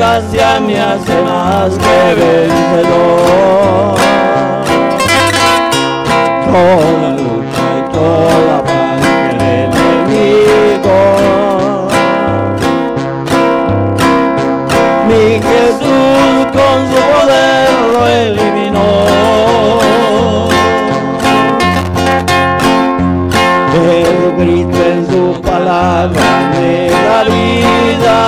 gracia me hace más que vencedor. Toda lucha y toda paz el enemigo, mi Jesús con su poder lo eliminó. Jesucristo en su palabra me da vida,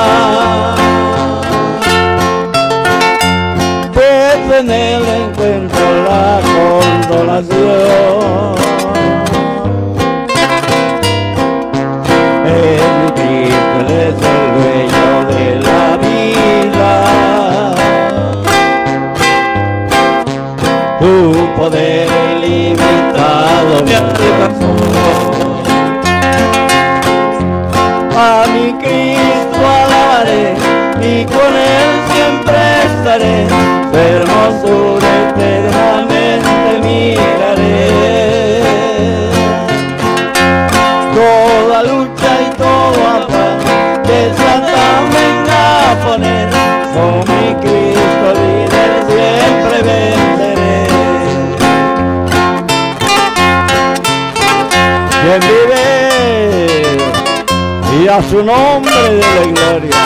pues en él encuentro la consolación. Jesucristo es el dueño de la vida, tu poder ilimitado me alcanzó. A mi Cristo alabaré y con él siempre estaré, su hermosura eternamente miraré. Toda lucha y todo afán que Satán venga a poner, con mi Cristo líder siempre venceré. ¿Quién vive? Y a su nombre de la gloria.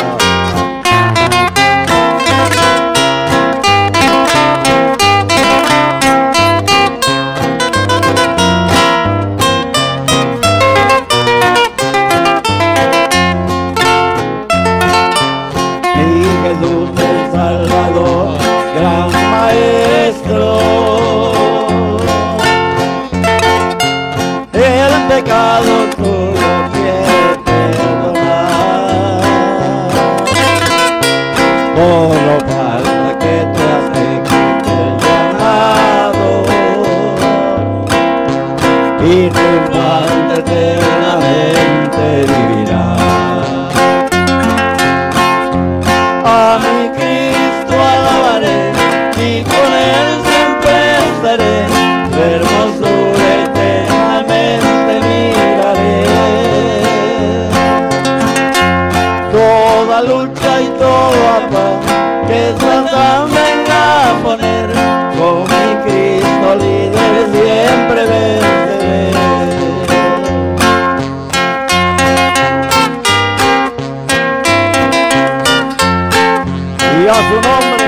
Mi Jesús el Salvador, gran Maestro, el pecado tú lo quieres perdonar. Solo falta que te aceptes el llamado y tu infante eternamente vivirá. A mi Cristo alabaré y con él siempre estaré, su hermosura eternamente miraré. Toda lucha y todo afán que Satán venga a poner, con mi Cristo líder siempre venceré. Y a su nombre.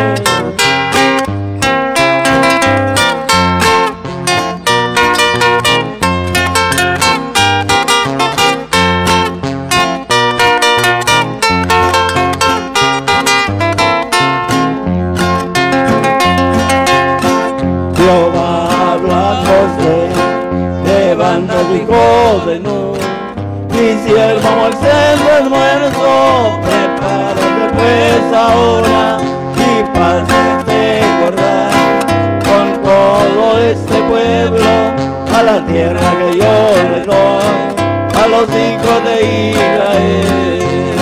Jehová habla José, levanta tu hijo de Nun, mi siervo Moisés es muerto, prepárate pues ahora y pasa este Jordán con todo este pueblo a la tierra que yo les doy a los hijos de Israel.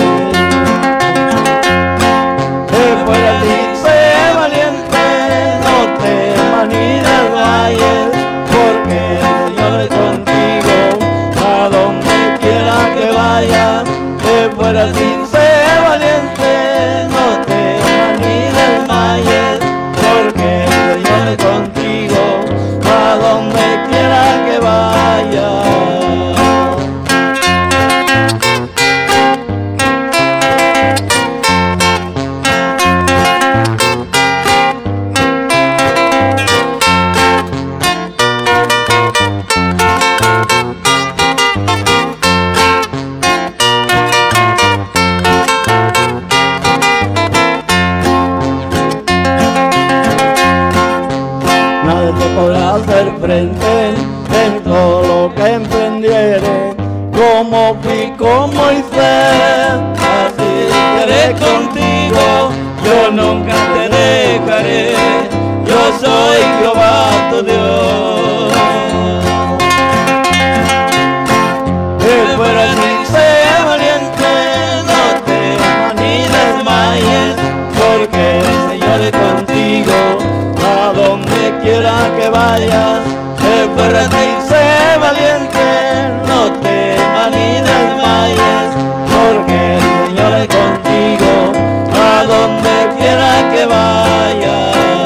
Que fuera ti, sé valiente, no temas ni desmayes, porque el Señor es contigo a donde quiera que vayas. Que fuera ti, sé valiente, no temas ni desmayes, porque el Señor es contigo a donde quiera que vayas. Nada te podrá hacer frente en todo lo que emprendiere, como fui con Moisés, así seré contigo, yo nunca te dejaré, yo soy Jehová tu Dios. Que fuera ti, sé valiente, no temas ni desmayes, porque el Señor es contigo a donde quiera que vayas. Que fuera ti, sé valiente, no temas ni desmayes, porque el Señor es contigo a donde donde vaya.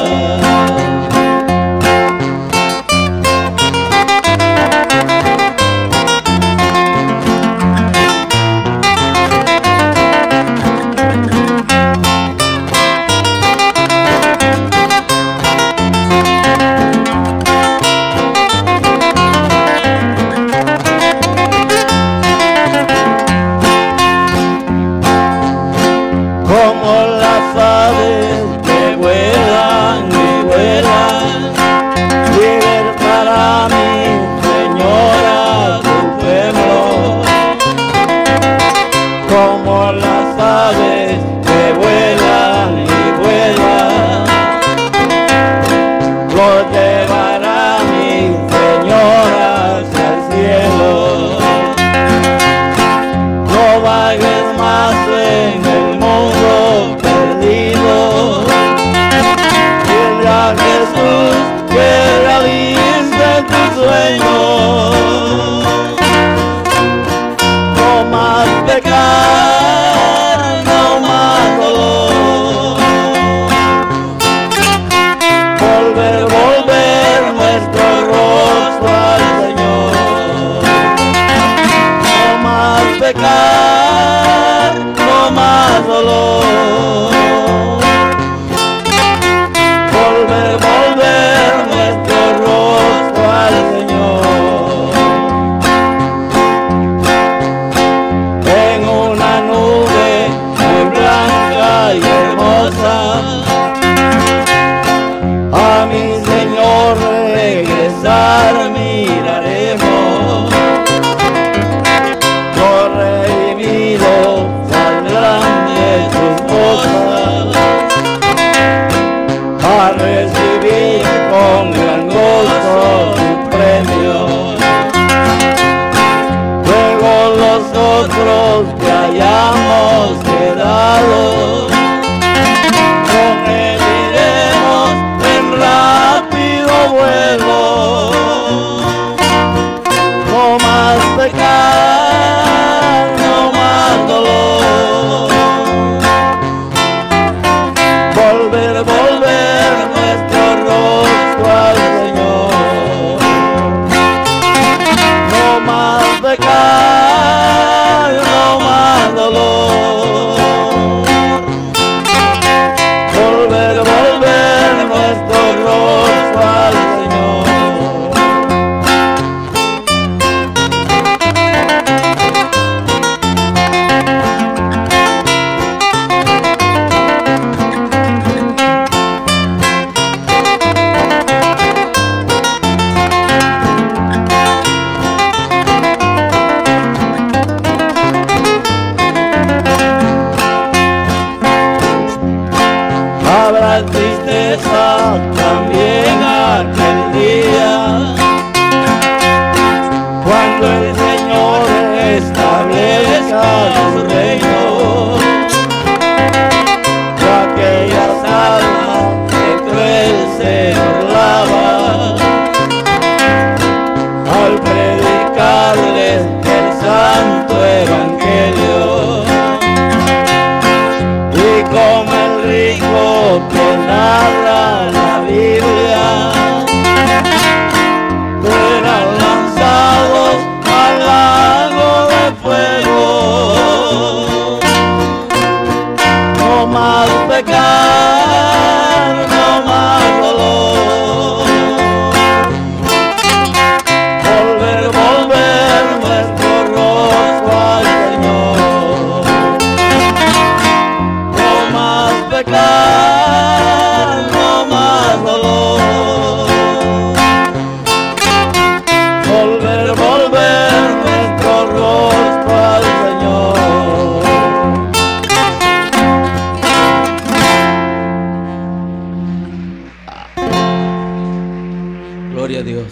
Gloria a Dios.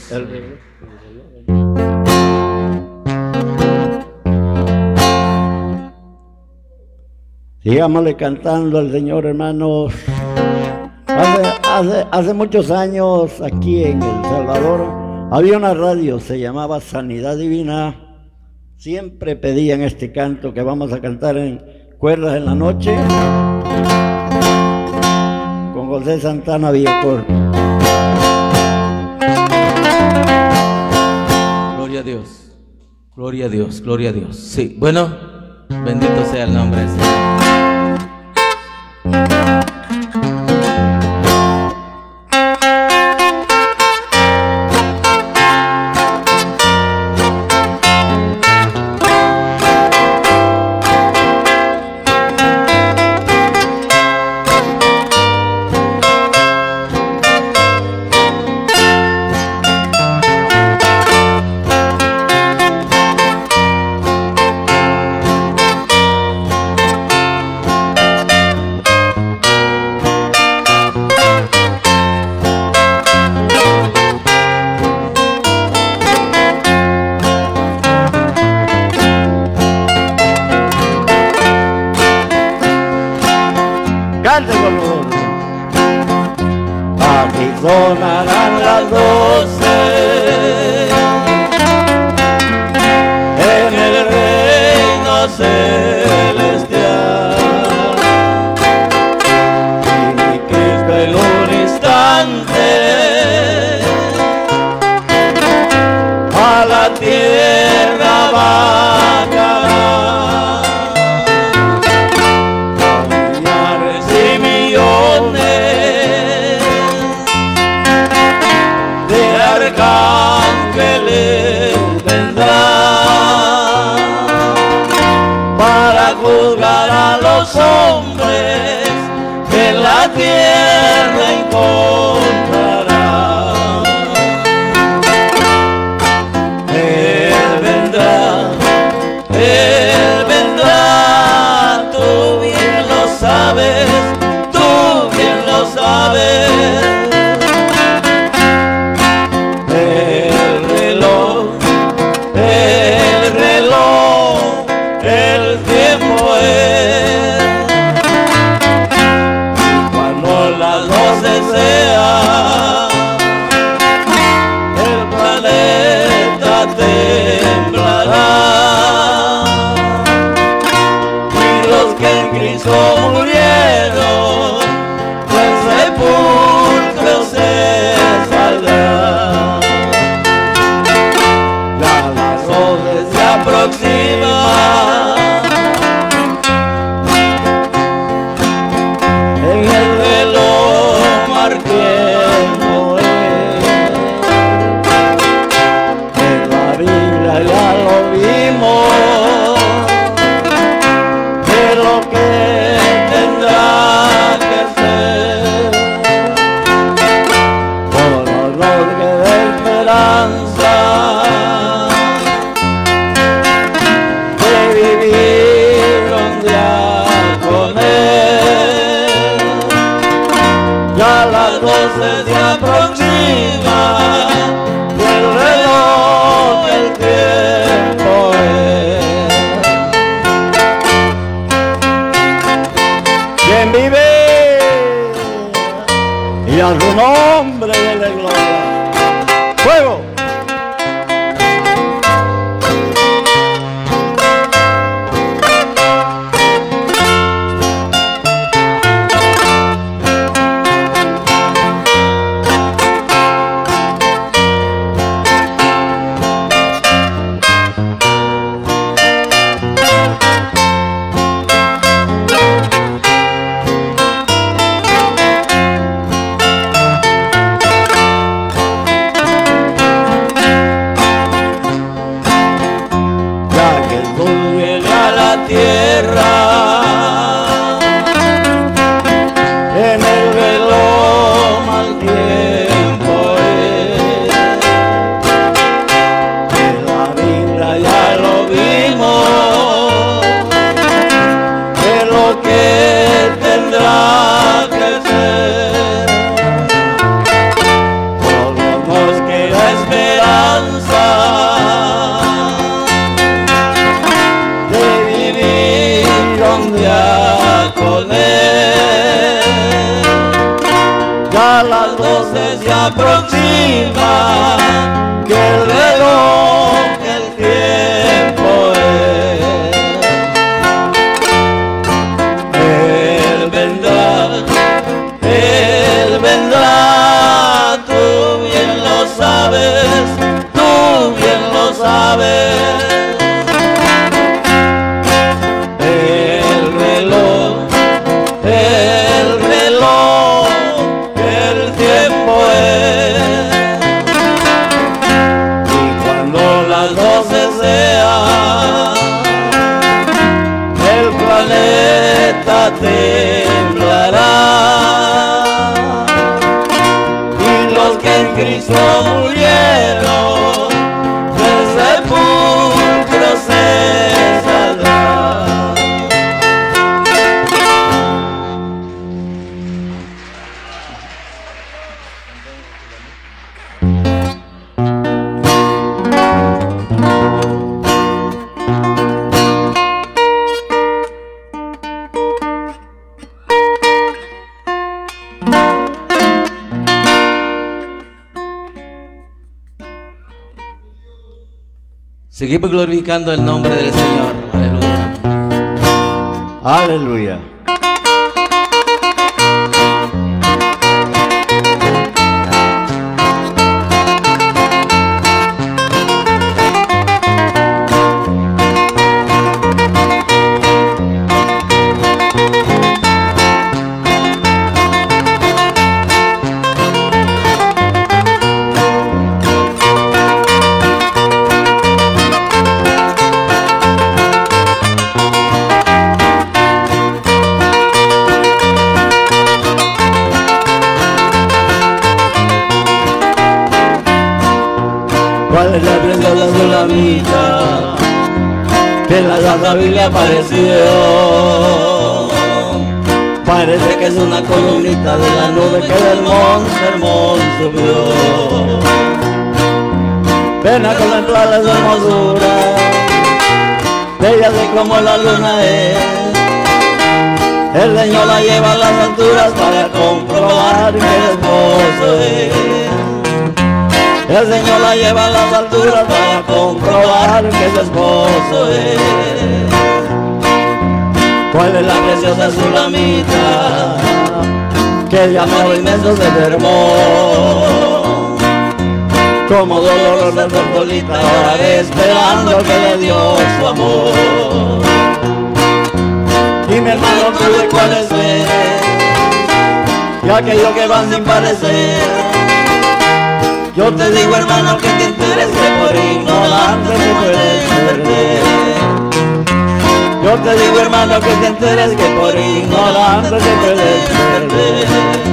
Sigámosle cantando al Señor, hermanos. Hace muchos años aquí en El Salvador había una radio, se llamaba Sanidad Divina. Siempre pedían este canto que vamos a cantar en Cuerdas en la Noche. José Santana Villacorta. Gloria a Dios, gloria a Dios, gloria a Dios. Sí, bueno, bendito sea el nombre del Señor. Cante con nosotros. Aquí sonarán las 12 en el reino celestial, y Cristo en un instante a la tierra bajará. Ángeles vendrán para juzgar a los hombres que en la tierra encontrarán. Él vendrá, tú bien lo sabes, tú bien lo sabes. El tiempo es, cuando las 12 sea, el planeta temblará, y los que en Cristo murieron del sepulcro se saldrán. Ya las 12 se aproximan. Ya las 12 se aproxima, y el reloj del tiempo es. ¿Quién vive? Y a su nombre de la gloria. ¡Fuego! Tierra, en el reloj mal tiempo es. En la Biblia ya lo vimos, es lo que tendrá que ser. Solo nos queda esperanza con él. Ya las 12 se aproxima, que el reloj, el tiempo es. Él vendrá, Él Cristo murieron, del sepulcro se saldrá. Seguimos glorificando el nombre del Señor. Aleluya. Aleluya. ¿Cuál es la prenda de la Sulamita que en la Santa Biblia apareció? Parece que es una columnita de la nube que del monte Hermón subió. Ven a contemplar la hermosura, bella de como la luna es. El Señor la lleva a las alturas para comprobar que el esposo es. El Señor la lleva a las alturas para comprobar que su esposo es. ¿Cuál es la preciosa Sulamita que de amor inmenso se derramó? Como dolor de tortolita ahora esperando que le dio su amor. Dime hermano, tú de cuáles ves y aquellos que van sin parecer. Yo te digo hermano que te enteres que por ignorante te puedes perder. Yo te digo hermano que te enteres que por ignorante te puedes perder.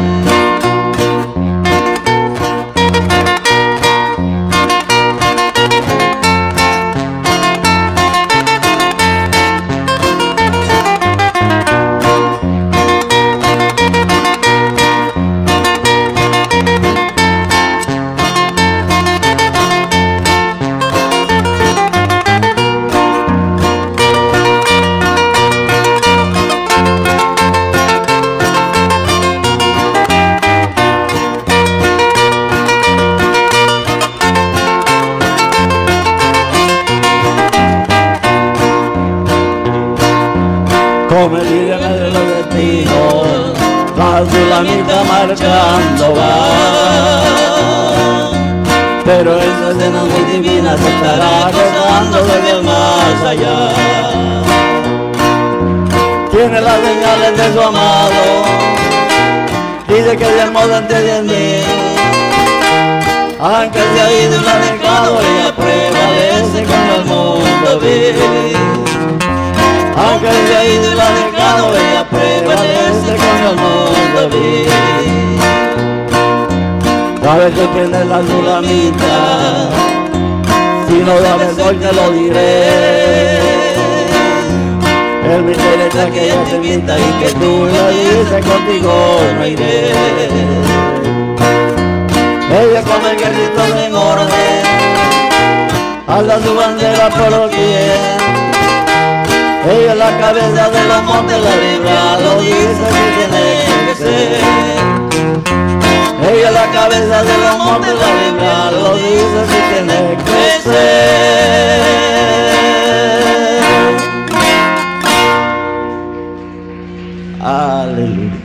Como el líder de los destinos, la Sulamita marchando va. Pero esa escena muy divina se estará gozando desde el más allá. Tiene las señales de su amado, dice que de modo ante 10,000. Aunque se ha ido y la ha dejado, ella prevalece con el mundo vil. Aunque se ha ido y la ha dejado, ella prevalece con el mundo vil. Sabes que prende la Sulamita, si no sabes hoy te lo diré. El misterio es que ella te invita y que tú le dices contigo no iré. Ella con el ejército en orden, alza su bandera por los pies. Ella es la cabeza de los montes, la Biblia lo dice que tiene que ser. Ella es la cabeza de los montes, la Biblia lo dice que tiene que ser. Aleluya.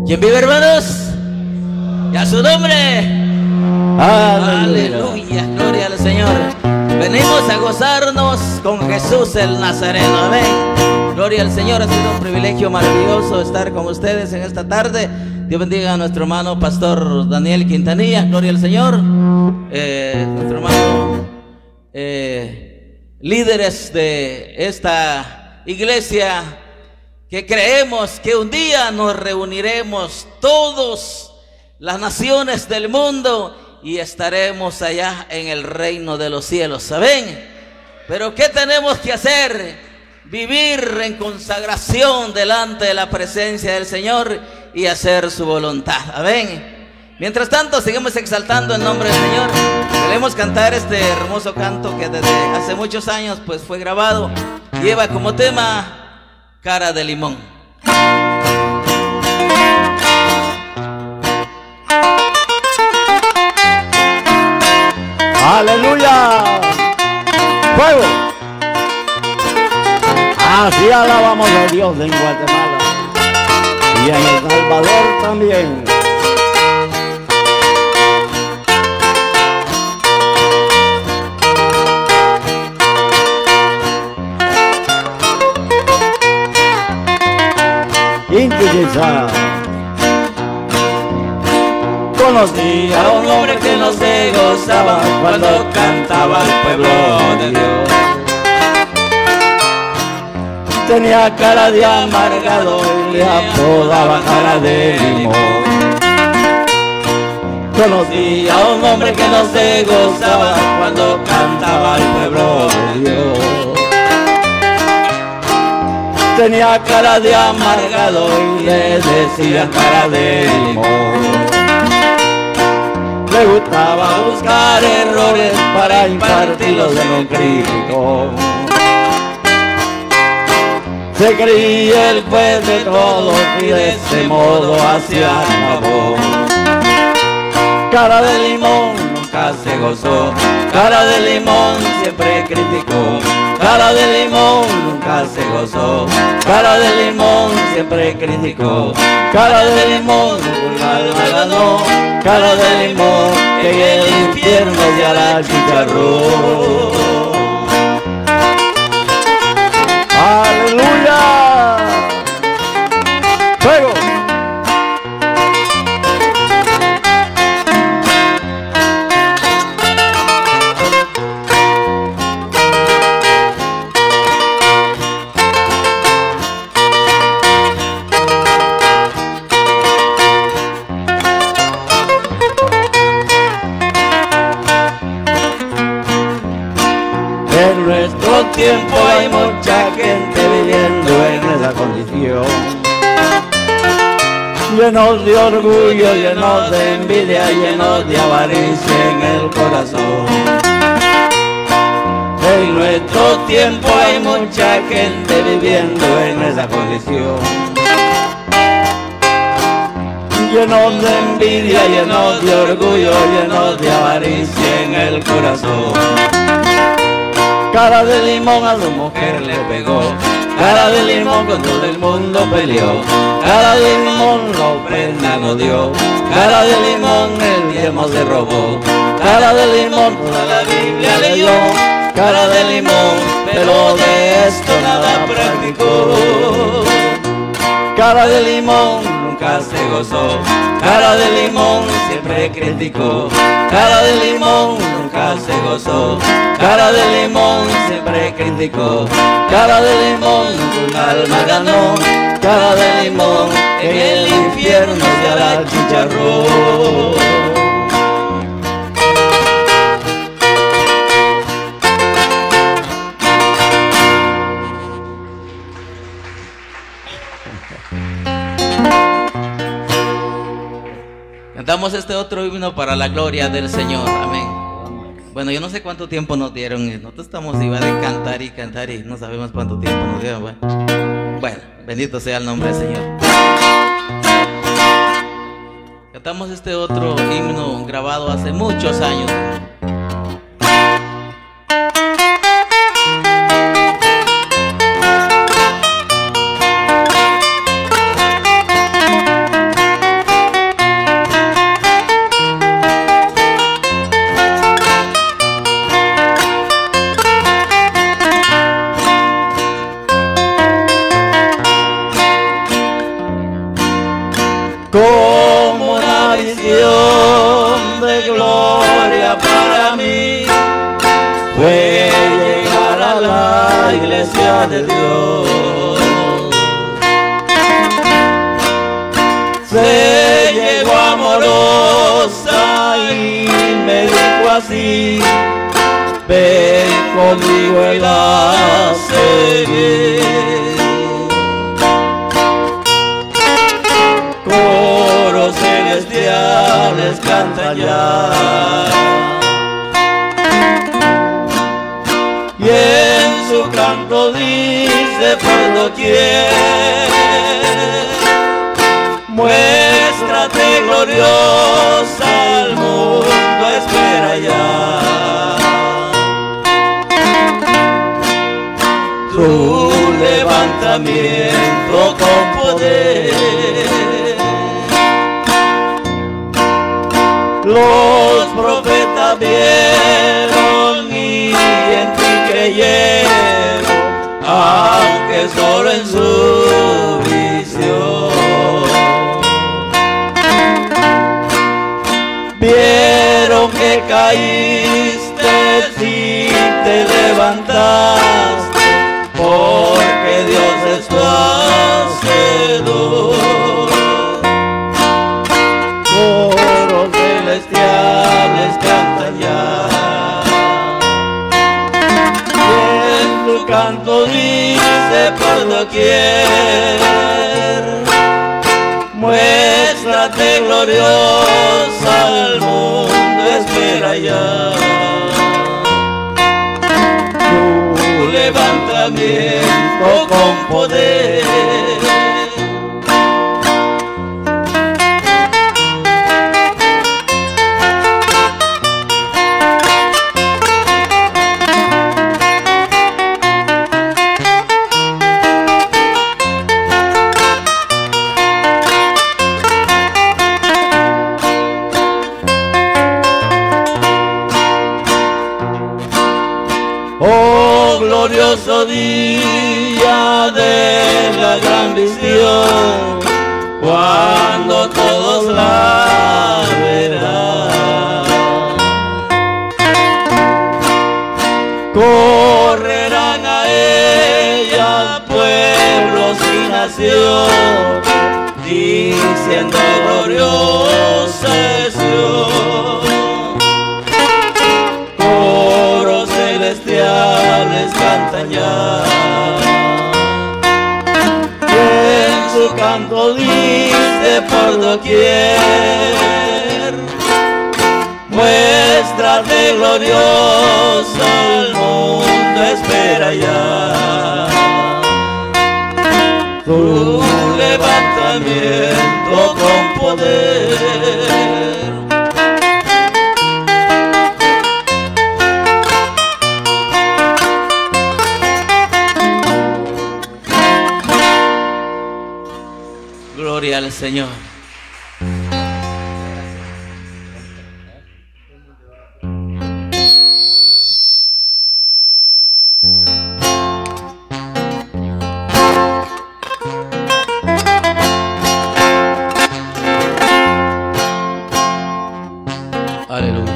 ¿Quién vive, hermanos? Y a su nombre. Aleluya, gloria al Señor. Venimos a gozarnos con Jesús el Nazareno. Amén. Gloria al Señor. Ha sido un privilegio maravilloso estar con ustedes en esta tarde. Dios bendiga a nuestro hermano pastor Daniel Quintanilla. Gloria al Señor. Nuestro hermano, líderes de esta iglesia, que creemos que un día nos reuniremos todos las naciones del mundo y estaremos allá en el reino de los cielos. ¿Saben? Pero ¿qué tenemos que hacer? Vivir en consagración delante de la presencia del Señor y hacer su voluntad. Amén. Mientras tanto, seguimos exaltando el nombre del Señor. Queremos cantar este hermoso canto que desde hace muchos años pues fue grabado. Lleva como tema Cara de Limón. Aleluya. Fuego. Así alabamos a Dios en Guatemala y en El Salvador también. Inquisición. Conocí a un hombre que no se gozaba cuando cantaba el pueblo de Dios. Tenía cara de amargado y le apodaban cara de limón. Conocí a un hombre que no se gozaba cuando cantaba el pueblo de Dios. Tenía cara de amargado y le decían cara de limón. Le gustaba buscar errores para impartirlos en un crítico. Se creía el juez de todos y de ese modo hacía favor. Cara de limón nunca se gozó, cara de limón siempre criticó. Cara de limón nunca se gozó, cara de limón siempre criticó. Cara de limón un alma ganó, cara de limón que en el infierno se hará chicharrón. ¡Aleluya! ¡Fuego! En nuestro tiempo hay mucha gente viviendo en esa condición, llenos de orgullo, llenos de envidia, llenos de avaricia en el corazón. En nuestro tiempo hay mucha gente viviendo en esa condición, llenos de envidia, llenos de orgullo, llenos de avaricia en el corazón. Cara de limón a su mujer le pegó, cara de limón con todo el mundo peleó, cara de limón la ofrenda no dio, cara de limón el diezmo se robó, cara de limón toda la Biblia leyó, cara de limón pero de esto nada practicó. Cara de limón nunca se gozó, cara de limón siempre criticó, cara de limón nunca se gozó, cara de limón siempre criticó, cara de limón un alma ganó, cara de limón en el infierno se hará chicharrón. Cantamos este otro himno para la gloria del Señor. Amén. Bueno, yo no sé cuánto tiempo nos dieron. Nosotros estamos igual de cantar y no sabemos cuánto tiempo nos dieron. Bueno, bendito sea el nombre del Señor. Cantamos este otro himno grabado hace muchos años. como una visión de gloria para mí, fue llegar a la iglesia de Dios. Se llegó amorosa y me dijo así: ven conmigo y la seguiré. Coros celestiales cantan ya, y en su canto dice por doquier: muéstrate gloriosa, al mundo espera ya. Tu levantamiento con poder. Los profetas vieron y en ti creyeron, aunque solo en su visión. Vieron que caíste y te levantaste, porque Dios es tu hacedor. Coros celestiales cantan ya, y en tu canto dice por doquier: muéstrate gloriosa, al mundo espera ya. Tu levantamiento con poder. Oh glorioso día de la gran visión, cuando todos la verán. Correrán a ella pueblos y naciones, diciendo gloriosa es Dios. Coros celestiales cantan ya, y en su canto dice por doquier: muéstrate gloriosa, al mundo espera ya. Tu levantamiento con poder. Gloria al Señor. Aleluya.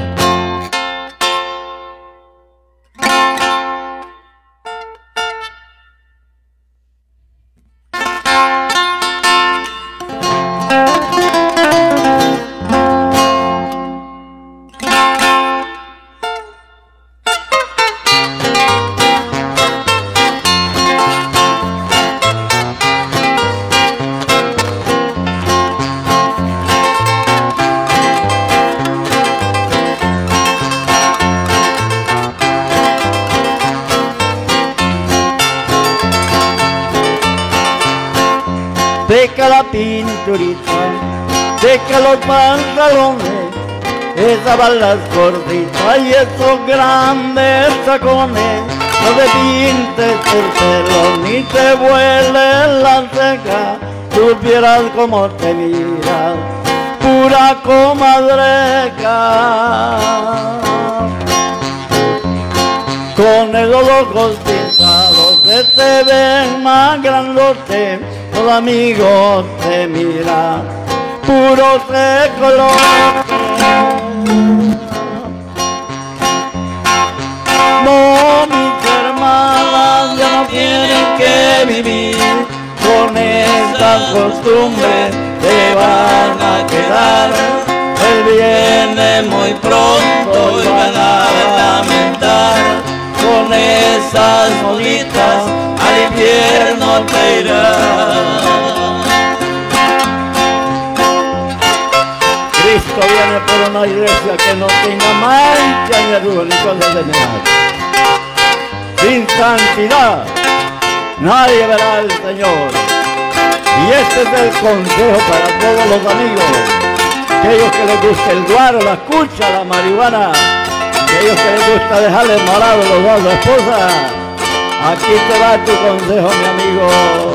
Seca la pinturita, seca los pantalones, esas balas cortitas y esos grandes tacones. No te pintes por pelo ni te vueles la ceja, supieras cómo te miras, pura comadreja. Con esos ojos pintados que te ven más grandote, los amigos te miran, puro se coloque. No, mis hermanas ya no tienen que vivir con estas costumbres que van a quedar. Él viene muy pronto y van a lamentar. Con esas moditas al infierno te irás. Cristo viene por una iglesia que no tenga mancha ni arruga ni cosas de nada. Sin santidad nadie verá al Señor. Y este es el consejo para todos los amigos, aquellos que les gusta el guaro, la cucha, la marihuana, aquellos que les gusta dejarle malados los dos a la esposa. Aquí te va tu consejo, mi amigo.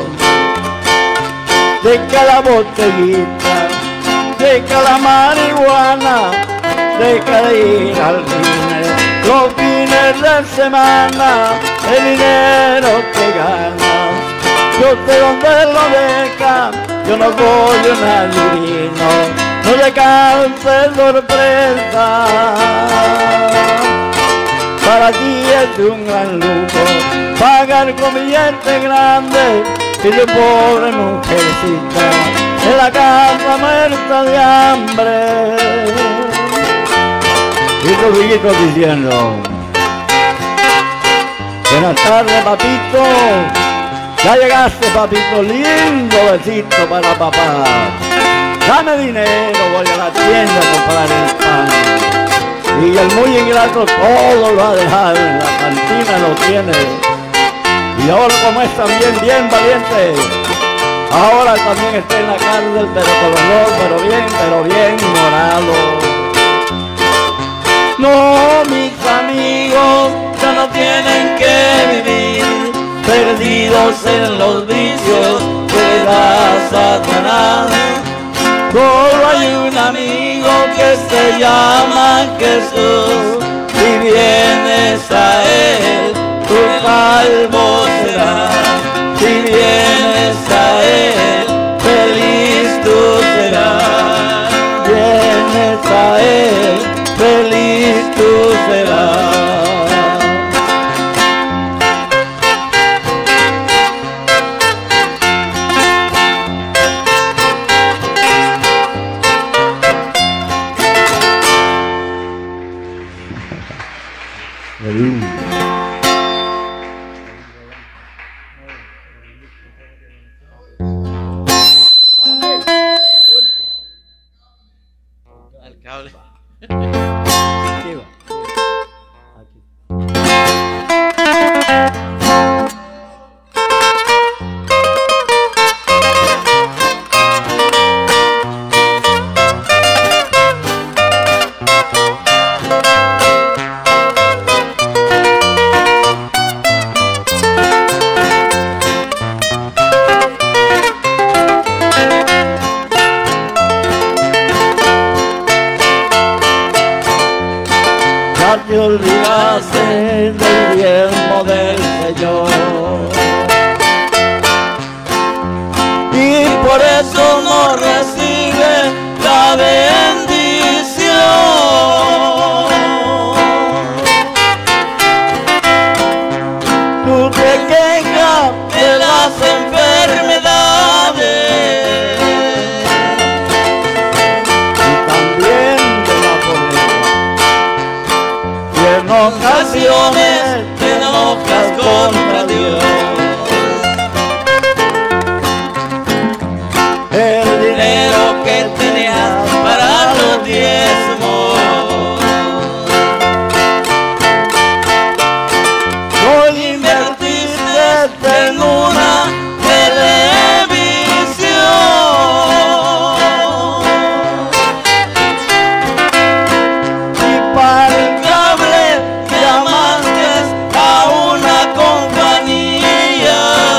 Deja la botellita, deja la marihuana, deja de ir al cine los fines de semana, el dinero que ganas, yo sé dónde lo deja, yo no voy a un adivino, no le causes sorpresa. Para ti es un gran lujo pagar con billete grande y de pobre mujercita en la casa muerta de hambre. Y los viejitos diciendo: buenas tardes, papito. Ya llegaste, papito, lindo besito para papá. Dame dinero, voy a la tienda a comprar el pan. Y el muy ingrato todo lo ha dejado, en la cantina lo tiene. Y ahora como es también bien valiente, ahora también está en la cárcel, pero con los dos, pero bien morado. No, mis amigos ya no tienen que vivir perdidos en los vicios que da Satanás. Solo hay un amigo que se llama Jesús, si vienes a Él, tu salvo serás. Si vienes a Él, feliz tú serás. Vienes a Él, feliz tú serás. El cable. Aquí va. Aquí. Te olvidaste del diezmo del Señor y por eso no recibe la bendición. Tú te quejas de las enfermedades y también de la pobreza. En ocasiones te enojas contra Dios. El dinero que tenías para los diezmos lo invertiste en una televisión. Y para el cable llamaste a una compañía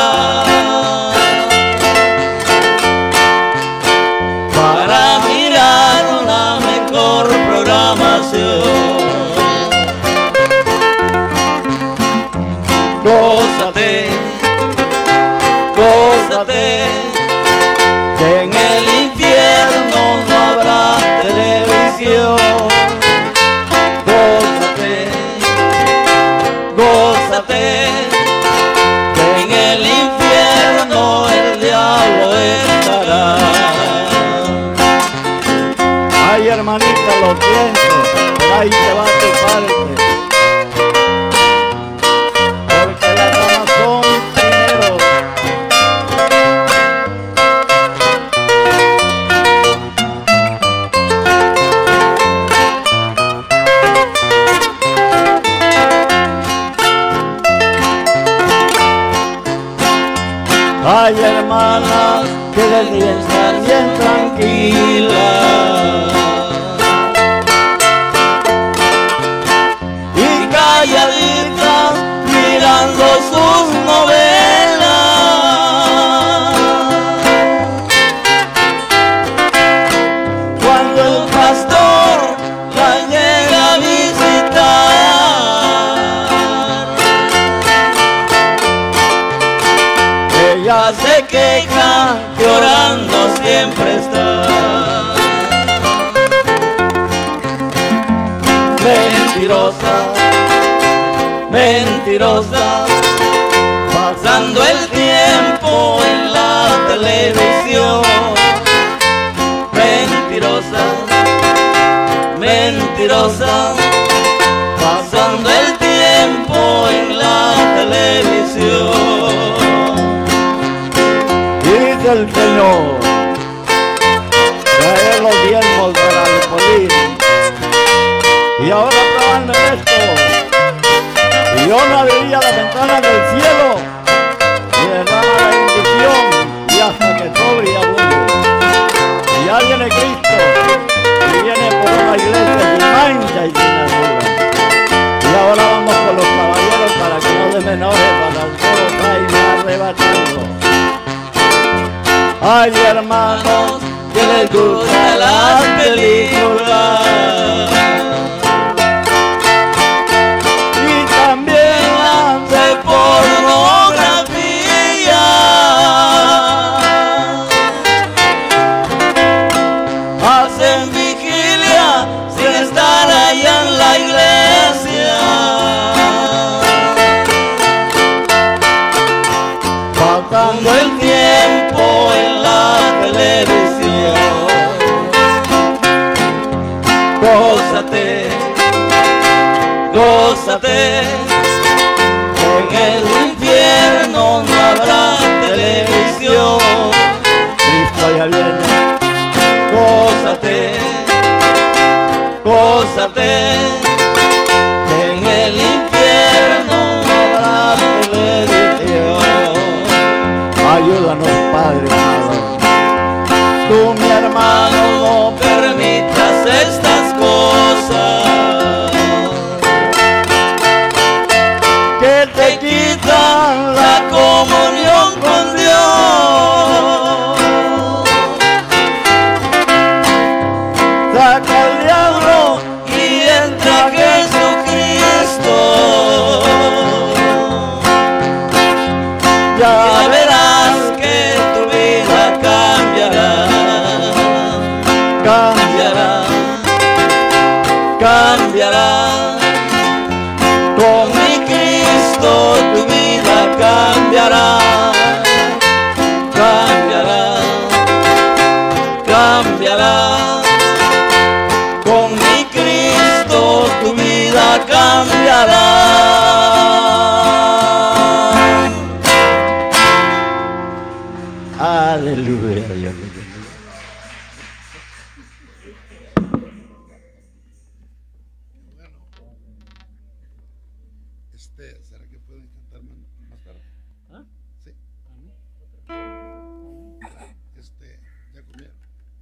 para mirar una mejor programación. Gózate, gózate, que en el infierno Hay hermanas que deben estar bien tranquilas y calladitas mirando sus novelas. Cuando el pastor la llega a visitar, ella se queja que orando siempre está. Mentirosa, mentirosa, pasando el tiempo en la televisión. Mentirosa, mentirosa, pasando el tiempo en la televisión. Dice el Señor, trae los diezmos para el polín. Y ahora probarme esto. Y yo no abriría la ventana del cielo y derrama la bendición y hasta que sobre y abunde. Y alguien de Cristo y viene por una iglesia sin mancha y sin arruga. Y ahora vamos con los caballeros para que no se me enoje para todos ahí arrebatando. Hay hermanos que les gustan las películas y también las de pornografía. Hacen vigilia sin estar allá en la iglesia. Pasando el tiempo en la televisión. Gózate, gózate, en el infierno no habrá televisión. Cristo ya viene. Gózate, gózate, en el infierno no habrá televisión. Ayúdanos, Padre amado. Tú, mi hermano, no permitas estas cosas que te quitan la comunión con Dios. Saca al diablo y entra Jesucristo. Ya verás que tu vida cambiará, cambiará, cambiará. Con mi Cristo tu vida cambiará, cambiará, cambiará. Con mi Cristo tu vida cambiará. Aleluya, Dios mío. ¿Será que pueden cantar más tarde? ¿Ah? Sí. ¿Ya comieron?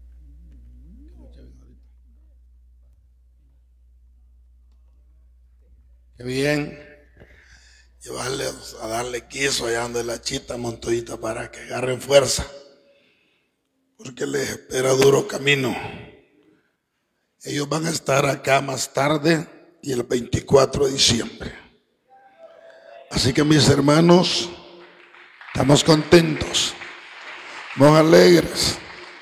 Qué bien. Llevarles a darle quiso allá donde la chita Montoyita para que agarren fuerza, porque les espera duro camino. Ellos van a estar acá más tarde y el 24 de diciembre. Así que mis hermanos, estamos contentos, muy alegres.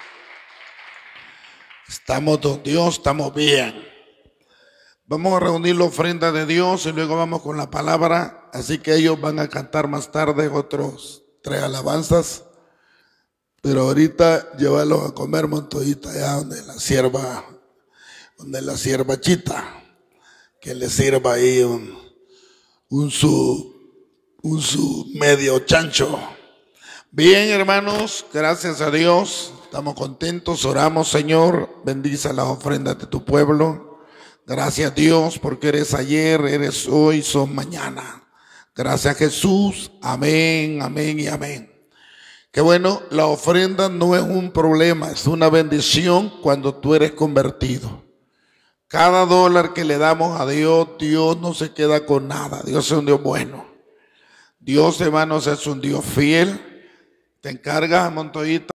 Estamos don Dios, estamos bien. Vamos a reunir la ofrenda de Dios y luego vamos con la palabra. Así que ellos van a cantar más tarde otros 3 alabanzas. Pero ahorita llévalos a comer Montoyita allá donde la sierva Chita, que le sirva ahí un su medio chancho. Bien, hermanos, gracias a Dios, estamos contentos, oramos, Señor, bendice las ofrendas de tu pueblo. Gracias, Dios, porque eres ayer, eres hoy, son mañana. Gracias, Jesús. Amén, amén y amén. Que bueno, la ofrenda no es un problema, es una bendición cuando tú eres convertido. Cada dólar que le damos a Dios, Dios no se queda con nada. Dios es un Dios bueno. Dios, hermanos, es un Dios fiel. Te encargas, Montoyita.